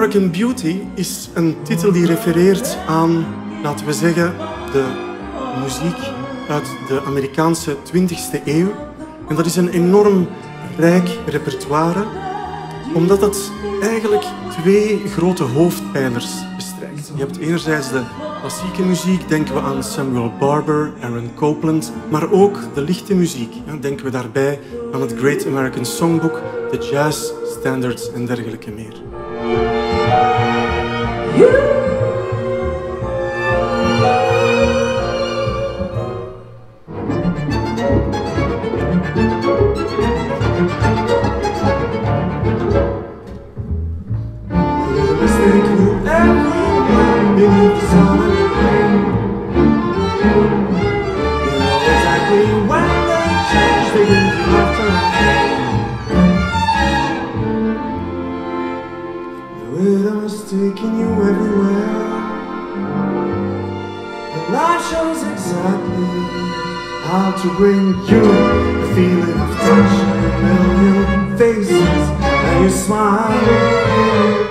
American Beauty is een titel die refereert aan, laten we zeggen, de muziek uit de Amerikaanse 20e eeuw. En dat is een enorm rijk repertoire, omdat het eigenlijk twee grote hoofdpijlers bestrijkt. Je hebt enerzijds de klassieke muziek, denken we aan Samuel Barber, Aaron Copland, maar ook de lichte muziek. Denken we daarbij aan het Great American Songbook, de jazz standards en dergelijke meer. Taking you everywhere. The light shows exactly how to bring you the feeling of touch, a million faces, and you smile.